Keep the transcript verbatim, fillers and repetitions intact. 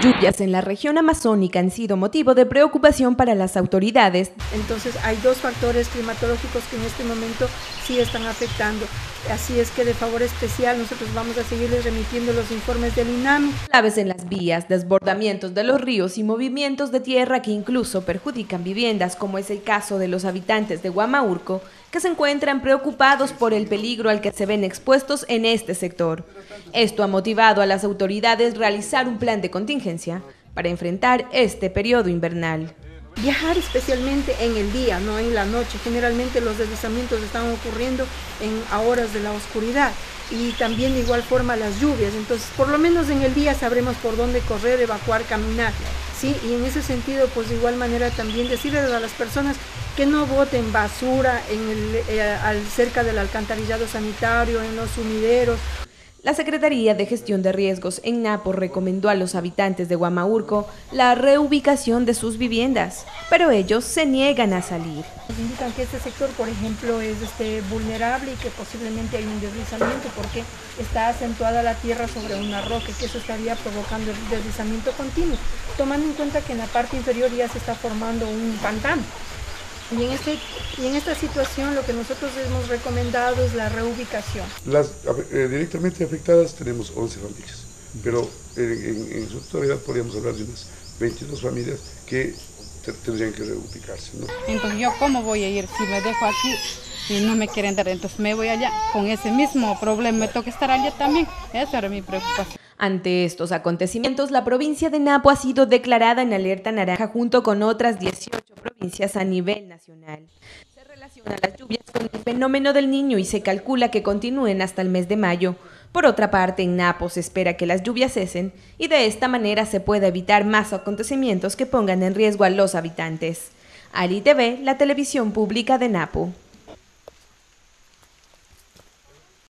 Lluvias en la región amazónica han sido motivo de preocupación para las autoridades. Entonces hay dos factores climatológicos que en este momento sí están afectando. Así es que de favor especial nosotros vamos a seguirles remitiendo los informes del INAMI. Claves en las vías, desbordamientos de los ríos y movimientos de tierra que incluso perjudican viviendas, como es el caso de los habitantes de Huamaurco, que se encuentran preocupados por el peligro al que se ven expuestos en este sector. Esto ha motivado a las autoridades a realizar un plan de contingencia para enfrentar este periodo invernal. Viajar especialmente en el día, no en la noche. Generalmente los deslizamientos están ocurriendo en, a horas de la oscuridad y también de igual forma las lluvias. Entonces, por lo menos en el día sabremos por dónde correr, evacuar, caminar. ¿Sí? Y en ese sentido, pues de igual manera también decirles a las personas que no boten basura en el, eh, al, cerca del alcantarillado sanitario, en los sumideros. La Secretaría de Gestión de Riesgos en Napo recomendó a los habitantes de Huamaurco la reubicación de sus viviendas, pero ellos se niegan a salir. Nos indican que este sector, por ejemplo, es este, vulnerable y que posiblemente hay un deslizamiento porque está acentuada la tierra sobre una roca, que eso estaría provocando el deslizamiento continuo, tomando en cuenta que en la parte inferior ya se está formando un pantano. Y en, este, y en esta situación lo que nosotros hemos recomendado es la reubicación. Las eh, directamente afectadas tenemos once familias, pero en, en, en su totalidad podríamos hablar de unas veintidós familias que tendrían que reubicarse, ¿no? Entonces yo cómo voy a ir si me dejo aquí y no me quieren dar, entonces me voy allá, con ese mismo problema me toca estar allá también, esa era mi preocupación. Ante estos acontecimientos, la provincia de Napo ha sido declarada en alerta naranja junto con otras dieciocho provincias a nivel nacional. Se relaciona las lluvias con el fenómeno del Niño y se calcula que continúen hasta el mes de mayo. Por otra parte, en Napo se espera que las lluvias cesen y de esta manera se pueda evitar más acontecimientos que pongan en riesgo a los habitantes. Ali T V, la televisión pública de Napo.